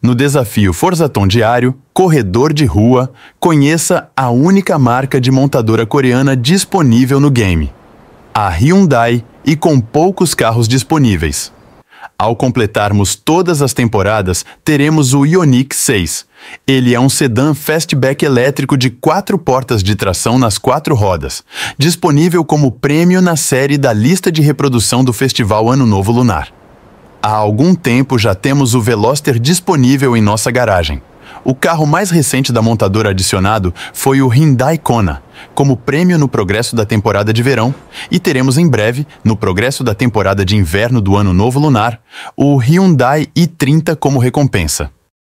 No desafio Forzaton Diário, Corredor de Rua, conheça a única marca de montadora coreana disponível no game, a Hyundai, e com poucos carros disponíveis. Ao completarmos todas as temporadas, teremos o Ioniq 6. Ele é um sedã fastback elétrico de 4 portas de tração nas 4 rodas, disponível como prêmio na série da lista de reprodução do Festival Ano Novo Lunar. Há algum tempo já temos o Veloster disponível em nossa garagem. O carro mais recente da montadora adicionado foi o Hyundai Kona, como prêmio no progresso da temporada de verão, e teremos em breve, no progresso da temporada de inverno do Ano Novo Lunar, o Hyundai i30 como recompensa.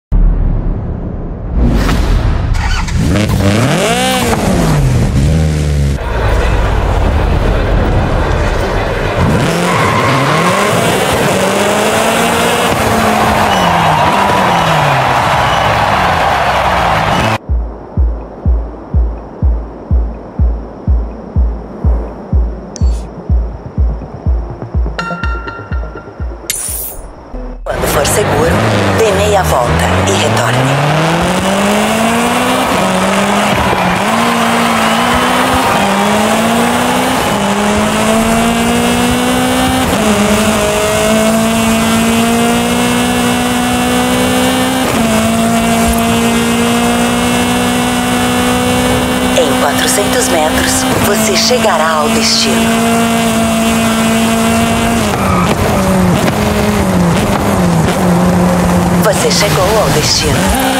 Quando for seguro, dê meia volta e retorne. Em 400 metros, você chegará ao destino. Você chegou ao destino.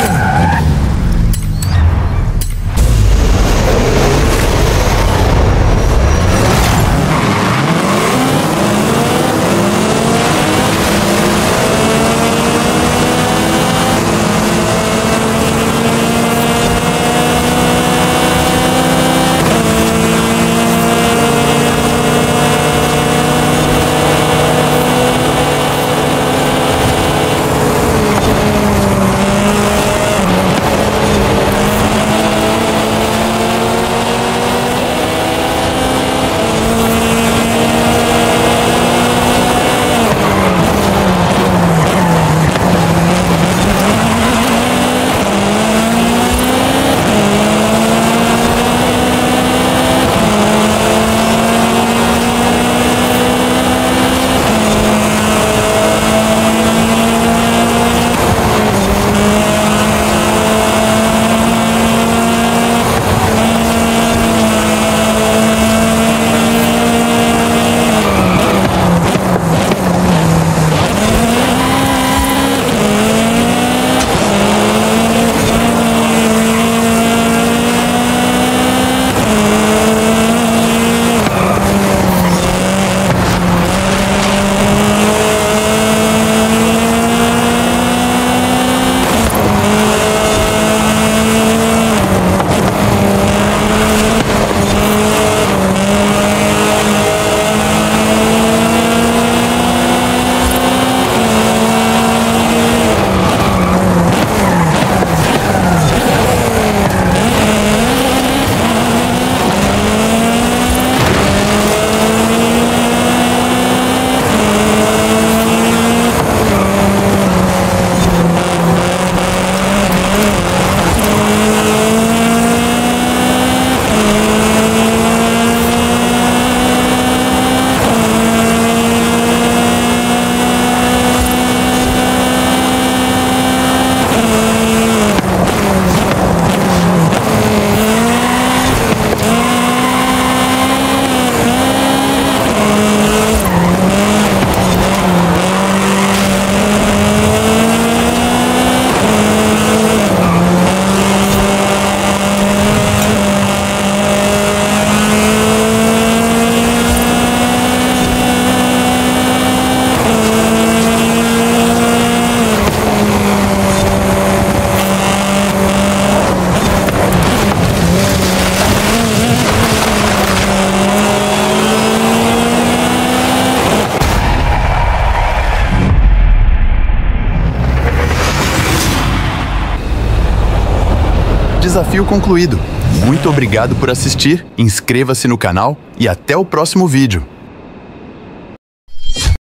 Desafio concluído. Muito obrigado por assistir, inscreva-se no canal e até o próximo vídeo.